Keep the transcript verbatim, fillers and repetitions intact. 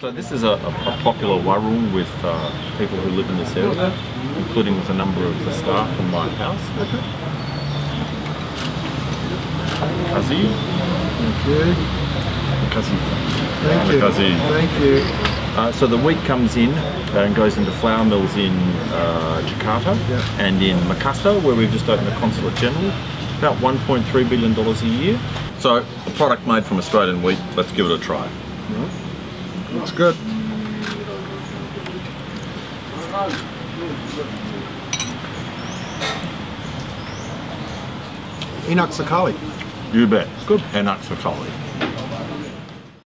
So this is a, a, a popular warung with uh, people who live in this area, including with a number of the staff from my house. Kazi. Thank you. Kazi. Thank you. Kazi. Thank you. Uh, so the wheat comes in and goes into flour mills in uh, Jakarta yeah. and in Makassar, where we've just opened a consulate general. About one point three billion dollars a year. So a product made from Australian wheat, let's give it a try. Mm-hmm. Looks good. Enak sekali. You bet. Good. Enak sekali.